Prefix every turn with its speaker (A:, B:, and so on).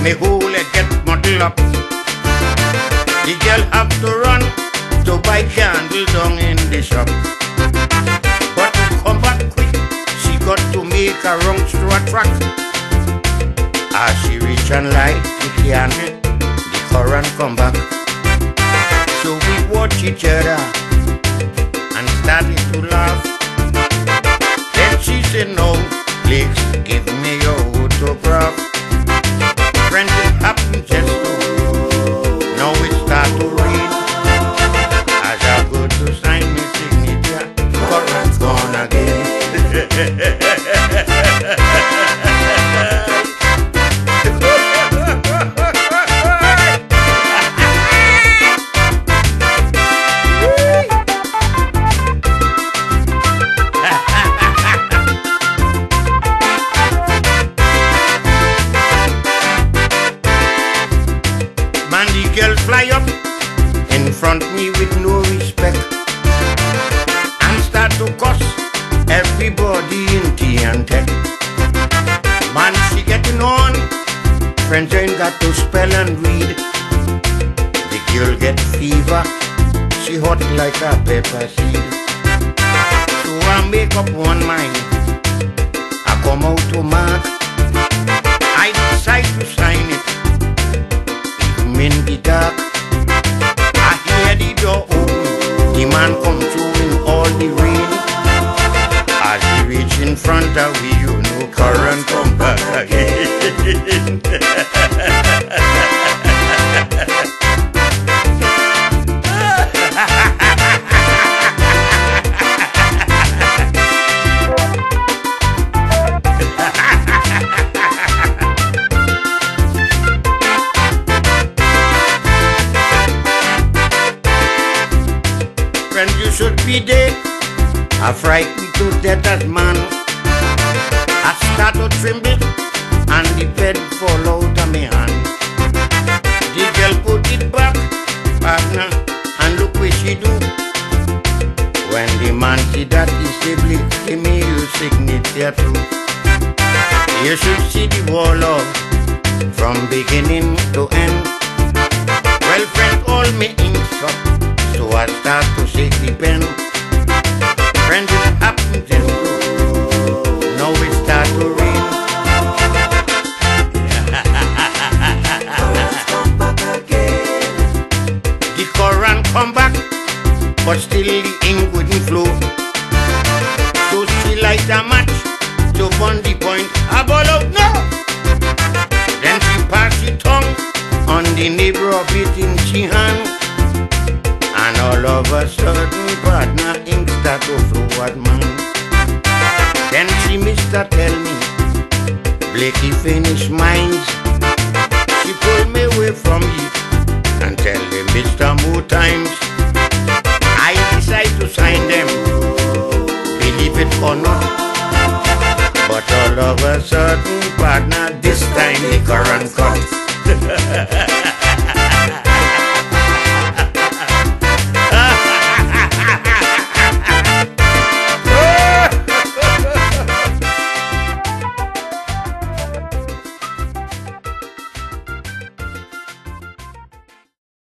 A: me hole it get muddled up. The girl have to run to buy candle down in the shop. But to come back quick, she got to make a wrong to a track. As she reach and light the candle, the current come back. So we watch each other and started to laugh. Then she said, no, please give me your autograph. Friends, it happened just so. Now it start to rain. As I go to sign my signature, current's gone again. Man, the girl fly up in front me with no respect and start to cuss everybody in tea and tech. Man, she getting on, friends ain't got to spell and read. The girl get fever, she hot like a pepper seed. So I make up one mind, I come out to mark. I decide to sign it in the dark. I hear the door open, the man come through in all the rain. As he reach in front of me, you know, current come back again. Friend, you should be dead. I fright me to death as man. I start to tremble and the bed fall out of me hand. The girl put it back, partner, and look what she do. When the man see that, he say, give me your signature too. You should see the wall of from beginning to end. Well, friend, all me inks up, so I start to shake the pen. Friends, it happened just so. Now it start to rain. The current come back, but still the ink wouldn't flow. So she light a match to burn the point. I ball out now. Then she pass the tongue on the neighbor of it in she hand. And all of a sudden, partner, ink start to flow at man. Then she Mr. tell me, Blakey finish mines.